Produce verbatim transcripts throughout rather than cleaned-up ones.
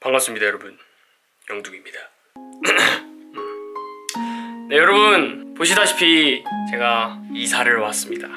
반갑습니다 여러분, 영둥입니다. 네 여러분, 보시다시피 제가 이사를 왔습니다.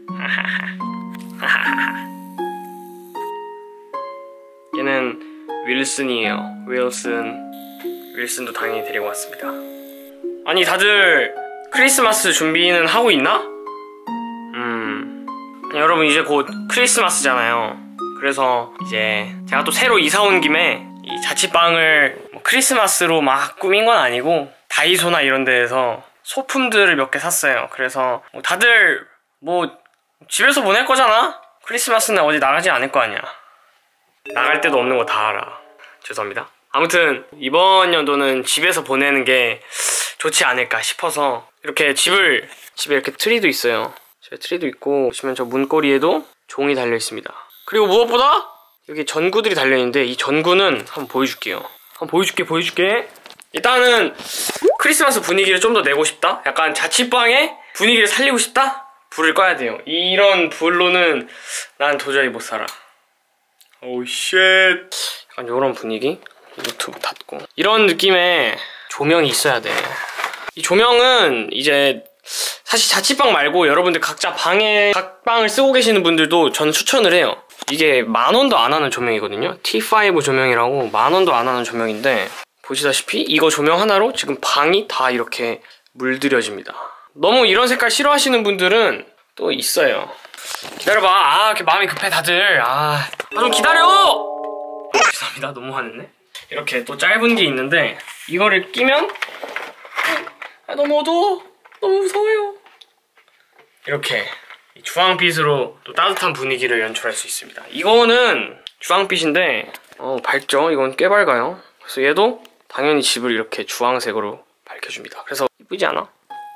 얘는 윌슨이에요. 윌슨. 윌슨도 당연히 데리고 왔습니다. 아니 다들 크리스마스 준비는 하고 있나? 음 여러분 이제 곧 크리스마스잖아요. 그래서 이제 제가 또 새로 이사 온 김에 이 자취방을 뭐 크리스마스로 막 꾸민 건 아니고 다이소나 이런 데에서 소품들을 몇 개 샀어요. 그래서 뭐 다들 뭐 집에서 보낼 거잖아? 크리스마스는 어디 나가지 않을 거 아니야. 나갈 데도 없는 거 다 알아. 죄송합니다. 아무튼 이번 연도는 집에서 보내는 게 좋지 않을까 싶어서 이렇게 집을 집에 이렇게 트리도 있어요. 집에 트리도 있고 보시면 저 문고리에도 종이 달려 있습니다. 그리고 무엇보다 여기 전구들이 달려 있는데 이 전구는 한번 보여줄게요. 한번 보여줄게 보여줄게. 일단은 크리스마스 분위기를 좀 더 내고 싶다? 약간 자취방의 분위기를 살리고 싶다? 불을 꺼야 돼요. 이런 불로는 난 도저히 못 살아. 오우 쉣. 약간 요런 분위기. 노트북 닫고 이런 느낌의 조명이 있어야 돼. 이 조명은 이제 사실 자취방 말고 여러분들 각자 방에 각 방을 쓰고 계시는 분들도 저는 추천을 해요. 이게 만원도 안 하는 조명이거든요. 티 파이브 조명이라고 만원도 안 하는 조명인데 보시다시피 이거 조명 하나로 지금 방이 다 이렇게 물들여집니다. 너무 이런 색깔 싫어하시는 분들은 또 있어요. 기다려봐. 아 이렇게 마음이 급해 다들. 아 좀 기다려. 아, 죄송합니다. 너무 화냈네. 이렇게 또 짧은 게 있는데 이거를 끼면 아, 너무 어두워. 너무 무서워요. 이렇게 주황빛으로 또 따뜻한 분위기를 연출할 수 있습니다. 이거는 주황빛인데 어, 밝죠? 이건 꽤 밝아요. 그래서 얘도 당연히 집을 이렇게 주황색으로 밝혀줍니다. 그래서 이쁘지 않아?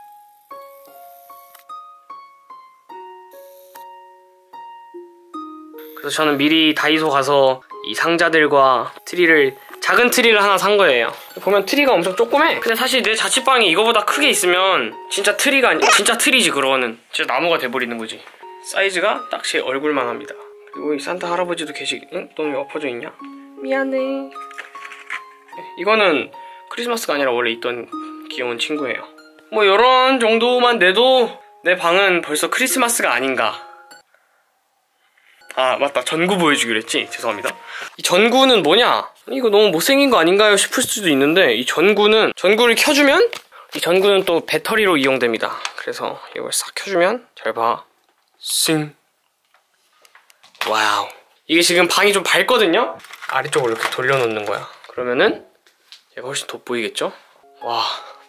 그래서 저는 미리 다이소 가서 이 상자들과 트리를 작은 트리를 하나 산 거예요. 보면 트리가 엄청 조그매. 근데 사실 내 자취방이 이거보다 크게 있으면 진짜 트리가 아니 진짜 트리지. 그러고는 진짜 나무가 돼버리는 거지. 사이즈가 딱 제 얼굴만 합니다. 그리고 이 산타 할아버지도 계시... 응? 너 왜 엎어져 있냐? 미안해. 이거는 크리스마스가 아니라 원래 있던 귀여운 친구예요. 뭐 이런 정도만 내도 내 방은 벌써 크리스마스가 아닌가. 아 맞다, 전구 보여주기로 했지. 죄송합니다. 이 전구는 뭐냐, 이거 너무 못생긴 거 아닌가요 싶을 수도 있는데 이 전구는 전구를 켜주면 이 전구는 또 배터리로 이용됩니다. 그래서 이걸 싹 켜주면 잘 봐. 싱. 와우. 이게 지금 방이 좀 밝거든요. 아래쪽으로 이렇게 돌려놓는 거야. 그러면은 얘가 훨씬 돋보이겠죠. 와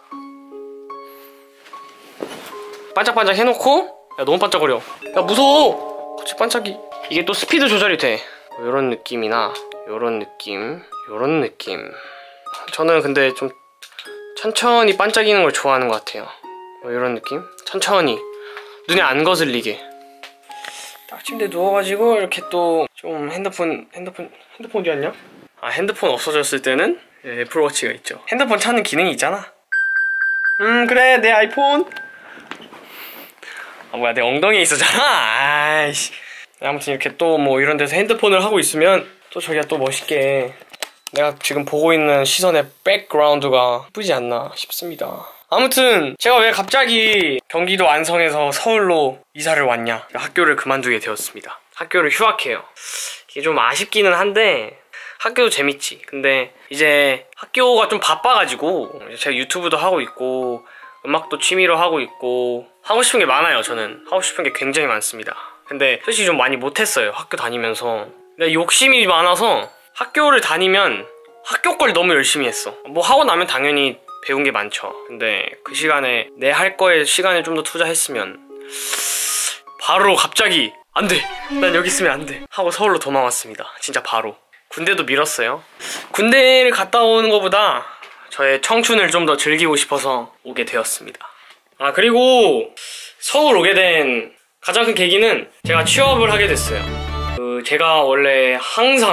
반짝반짝 해놓고 야 너무 반짝거려. 야 무서워. 같이 반짝이. 이게 또 스피드 조절이 돼. 뭐 요런 느낌이나 요런 느낌 요런 느낌. 저는 근데 좀 천천히 반짝이는 걸 좋아하는 것 같아요. 뭐 요런 느낌? 천천히 눈에 안 거슬리게. 딱 침대에 누워가지고 이렇게 또 좀 핸드폰 핸드폰 핸드폰 어디 갔냐? 아 핸드폰 없어졌을 때는 애플워치가 있죠. 핸드폰 찾는 기능이 있잖아. 음 그래 내 아이폰. 아 뭐야 내 엉덩이에 있었잖아. 아이씨. 아무튼 이렇게 또 뭐 이런 데서 핸드폰을 하고 있으면 또 저기가 또 멋있게 내가 지금 보고 있는 시선의 백그라운드가 예쁘지 않나 싶습니다. 아무튼 제가 왜 갑자기 경기도 안성에서 서울로 이사를 왔냐, 학교를 그만두게 되었습니다. 학교를 휴학해요. 이게 좀 아쉽기는 한데 학교도 재밌지. 근데 이제 학교가 좀 바빠가지고 제가 유튜브도 하고 있고 음악도 취미로 하고 있고 하고 싶은 게 많아요. 저는 하고 싶은 게 굉장히 많습니다. 근데 솔직히 좀 많이 못했어요. 학교 다니면서 내가 욕심이 많아서 학교를 다니면 학교 걸 너무 열심히 했어. 뭐 하고 나면 당연히 배운 게 많죠. 근데 그 시간에 내 할 거에 시간을 좀 더 투자했으면 바로 갑자기 안 돼! 난 여기 있으면 안 돼! 하고 서울로 도망왔습니다. 진짜 바로. 군대도 미뤘어요. 군대를 갔다 오는 것보다 저의 청춘을 좀 더 즐기고 싶어서 오게 되었습니다. 아 그리고 서울 오게 된 가장 큰 계기는 제가 취업을 하게 됐어요. 그 제가 원래 항상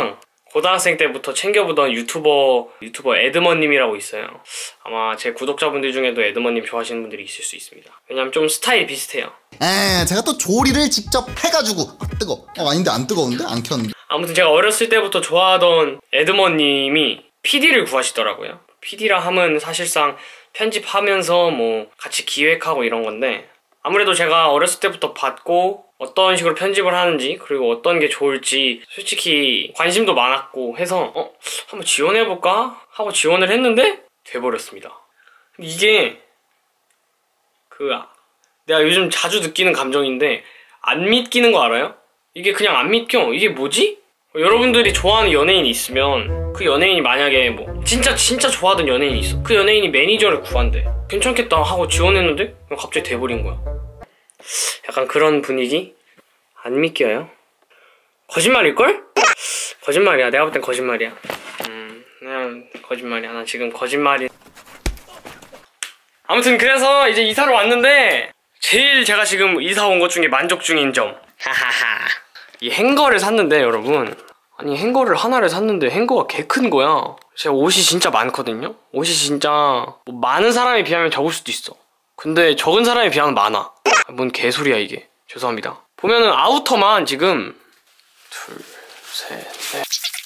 고등학생 때부터 챙겨보던 유튜버 유튜버 에드먼님이라고 있어요. 아마 제 구독자분들 중에도 에드먼님 좋아하시는 분들이 있을 수 있습니다. 왜냐면 좀 스타일이 비슷해요. 에 제가 또 조리를 직접 해가지고 아 뜨거 어 아닌데 안 뜨거운데? 안 켰는데. 아무튼 제가 어렸을 때부터 좋아하던 에드먼님이 피디를 구하시더라고요. 피디라 함은 사실상 편집하면서 뭐 같이 기획하고 이런 건데, 아무래도 제가 어렸을 때부터 봤고 어떤 식으로 편집을 하는지 그리고 어떤 게 좋을지 솔직히 관심도 많았고 해서 어? 한번 지원해볼까? 하고 지원을 했는데 돼버렸습니다. 이게 그 내가 요즘 자주 느끼는 감정인데 안 믿기는 거 알아요? 이게 그냥 안 믿겨. 이게 뭐지? 여러분들이 좋아하는 연예인이 있으면 그 연예인이 만약에 뭐 진짜 진짜 좋아하던 연예인이 있어. 그 연예인이 매니저를 구한대. 괜찮겠다 하고 지원했는데 갑자기 돼버린 거야. 약간 그런 분위기? 안 믿겨요? 거짓말일걸? 거짓말이야. 내가 볼 땐 거짓말이야. 음, 그냥 거짓말이야. 나 지금 거짓말이. 아무튼 그래서 이제 이사를 왔는데 제일 제가 지금 이사 온 것 중에 만족 중인 점. 하하하. 이 행거를 샀는데 여러분, 아니 행거를 하나를 샀는데 행거가 개 큰 거야. 제가 옷이 진짜 많거든요. 옷이 진짜 뭐 많은 사람에 비하면 적을 수도 있어. 근데 적은 사람에 비하면 많아. 뭔 개소리야 이게. 죄송합니다. 보면은 아우터만 지금 둘, 셋, 넷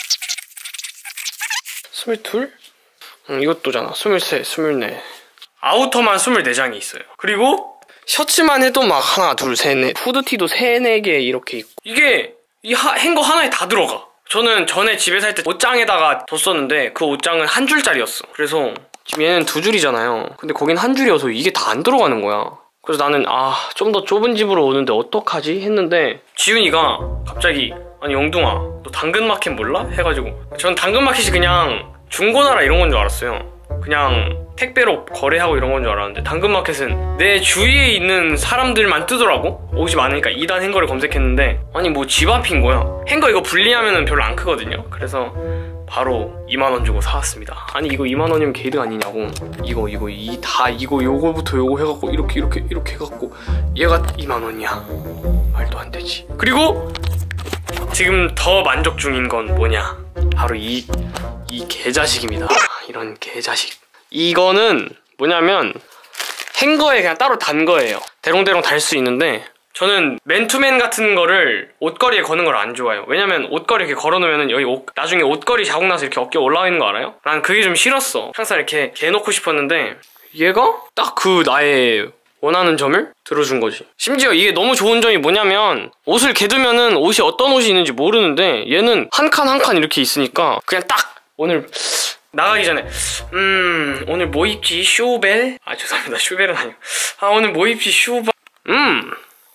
스물둘? 응, 이것도잖아. 스물셋, 스물넷. 아우터만 스물네 장이 있어요. 그리고 셔츠만 해도 막 하나, 둘, 셋, 넷. 후드티도 세, 네 개 이렇게 있고. 이게 이 하, 행거 하나에 다 들어가. 저는 전에 집에 살 때 옷장에다가 뒀었는데 그 옷장은 한 줄짜리였어. 그래서 지금 얘는 두 줄이잖아요. 근데 거긴 한 줄이어서 이게 다 안 들어가는 거야. 그래서 나는 아, 좀 더 좁은 집으로 오는데 어떡하지? 했는데 지훈이가 갑자기 아니 영둥아 너 당근마켓 몰라? 해가지고 전 당근마켓이 그냥 중고나라 이런 건 줄 알았어요. 그냥 택배로 거래하고 이런 건 줄 알았는데 당근마켓은 내 주위에 있는 사람들만 뜨더라고. 옷이 많으니까 이 단 행거를 검색했는데 아니 뭐 집 앞인 거야. 행거 이거 분리하면 별로 안 크거든요. 그래서 바로 이만 원 주고 사왔습니다. 아니 이거 이만 원이면 개이득 아니냐고. 이거 이거 이 다 이거 요거부터 요거 해갖고 이렇게 이렇게 이렇게 해갖고 얘가 이만 원이야. 말도 안 되지. 그리고 지금 더 만족 중인 건 뭐냐, 바로 이 이 개자식입니다. 이런 개자식. 이거는 뭐냐면 행거에 그냥 따로 단 거예요. 대롱대롱 달 수 있는데 저는 맨투맨 같은 거를 옷걸이에 거는 걸 안 좋아해요. 왜냐면 옷걸이 이렇게 걸어놓으면 여기 옷, 나중에 옷걸이 자국 나서 이렇게 어깨에 올라와 있는 거 알아요? 난 그게 좀 싫었어. 항상 이렇게 개놓고 싶었는데 얘가 딱 그 나의 원하는 점을 들어준 거지. 심지어 이게 너무 좋은 점이 뭐냐면 옷을 개두면은 옷이 어떤 옷이 있는지 모르는데 얘는 한 칸 한 칸 이렇게 있으니까 그냥 딱 오늘 나가기 전에 음 오늘 뭐 입지? 슈벨? 아 죄송합니다. 슈벨은 아니고 아 오늘 뭐 입지? 슈바 음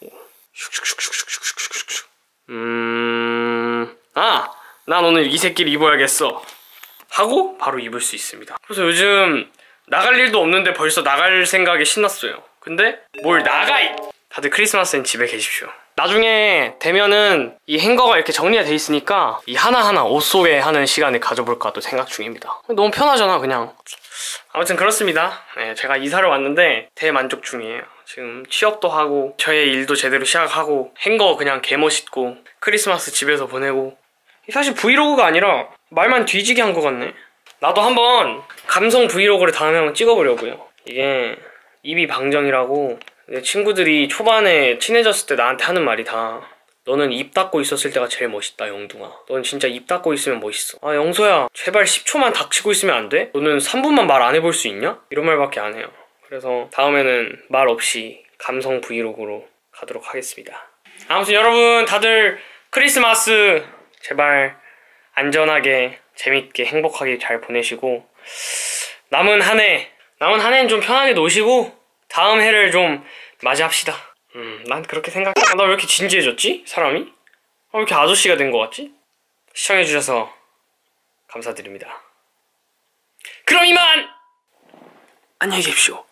음... 아! 난 오늘 이 새끼를 입어야겠어 하고 바로 입을 수 있습니다. 그래서 요즘 나갈 일도 없는데 벌써 나갈 생각에 신났어요. 근데 뭘 나가! 다들 크리스마스엔 집에 계십시오. 나중에 되면은 이 행거가 이렇게 정리가 돼 있으니까 이 하나하나 옷 속에 하는 시간을 가져볼까도 생각 중입니다. 너무 편하잖아 그냥. 아무튼 그렇습니다. 네, 제가 이사를 왔는데 대만족 중이에요. 지금 취업도 하고 저의 일도 제대로 시작하고 행거 그냥 개멋있고 크리스마스 집에서 보내고. 사실 브이로그가 아니라 말만 뒤지게 한 것 같네. 나도 한번 감성 브이로그를 다음에 한번 찍어보려고요. 이게 입이 방정이라고 내 친구들이 초반에 친해졌을 때 나한테 하는 말이 다 너는 입 닫고 있었을 때가 제일 멋있다 영둥아. 넌 진짜 입 닫고 있으면 멋있어. 아 영소야 제발 십 초만 닥치고 있으면 안 돼? 너는 삼 분만 말 안 해볼 수 있냐? 이런 말밖에 안 해요. 그래서 다음에는 말 없이 감성 브이로그로 가도록 하겠습니다. 아무튼 여러분 다들 크리스마스 제발 안전하게 재밌게 행복하게 잘 보내시고 남은 한 해 남은 한 해는 좀 편하게 노시고 다음 해를 좀 맞이합시다. 음, 난 그렇게 생각해. 아, 나 왜 이렇게 진지해졌지? 사람이? 아, 왜 이렇게 아저씨가 된 것 같지? 시청해주셔서 감사드립니다. 그럼 이만! 안녕히 계십시오.